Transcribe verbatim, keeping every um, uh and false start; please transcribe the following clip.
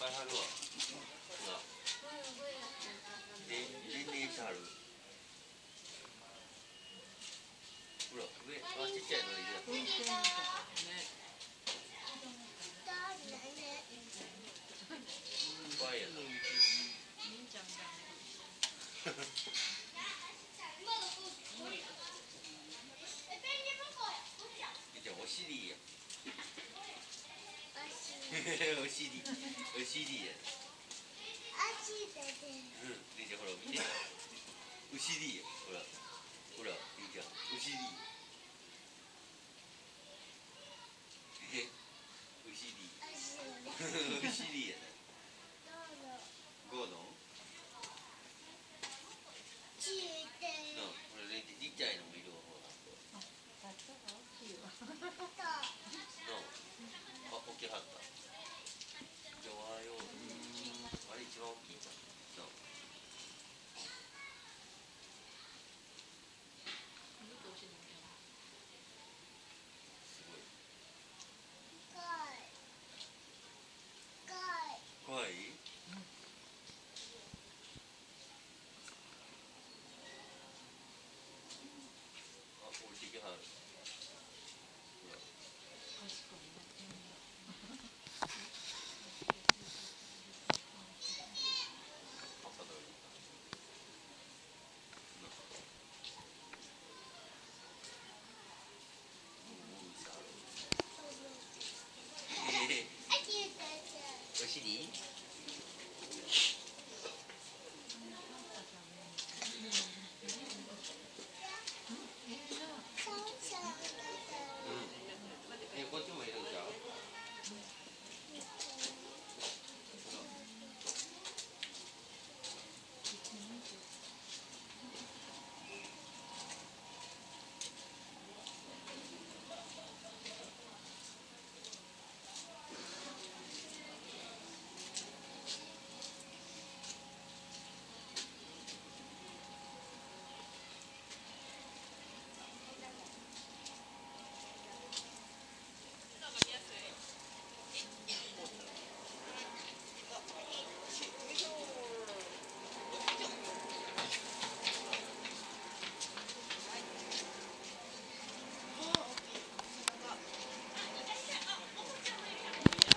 ぱい貼るわ。ほら。で、年齢差ある。ほら、上、あ、ちっちゃいのいるやつ。ね。可愛いやな。じゃあ、お尻や。お尻。お尻や。うん、で、じゃあ、ほら、見て。お尻や。ほら。ほら、いいじゃん。お尻。え、お尻。お尻やな。ゴードン。な、これね、ちっちゃいのもいるわ、ほら。なあ、大きはった。じゃあ、おはよう。あれ一番大きいじゃん。なあ。すごい。かわいい。あ、降りてきはる。ほら。朝だよ。お尻。